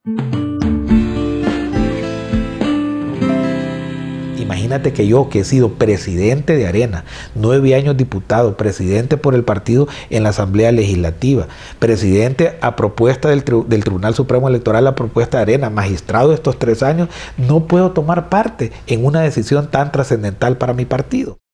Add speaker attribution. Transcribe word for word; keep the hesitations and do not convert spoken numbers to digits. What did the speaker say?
Speaker 1: Imagínate que yo, que he sido presidente de Arena, nueve años diputado, presidente por el partido en la Asamblea Legislativa, presidente a propuesta del, tri del Tribunal Supremo Electoral, a propuesta de Arena, magistrado de estos tres años, no puedo tomar parte en una decisión tan trascendental para mi partido.